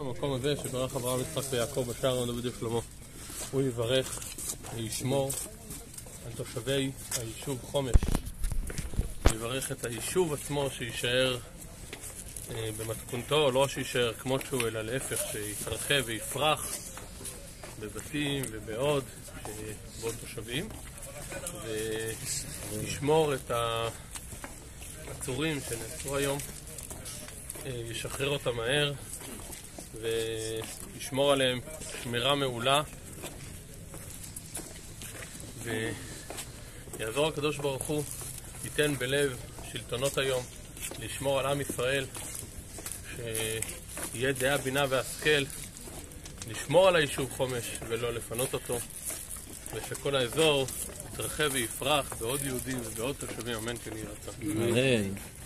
המקום הזה שברך אברהם יצחק ויעקב בשער עמד דוד ושלמה, הוא יברך וישמור על תושבי היישוב חומש, יברך את היישוב עצמו שישאר במתכונתו, לא שישאר כמו שהוא, אלא להפך, שיתרחב ויפרח בבתים ובעוד תושבים, וישמור את העצורים שנעצרו היום, ישחרר אותם מהר וישמור עליהם שמירה מעולה, ויעזור הקדוש ברוך הוא ייתן בלב שלטונות היום לשמור על עם ישראל, שיהיה דעה בינה והשכל לשמור על היישוב חומש ולא לפנות אותו, ושכל האזור יתרחב ויפרח בעוד יהודים ובעוד תושבים, אמן כן יהי רצון.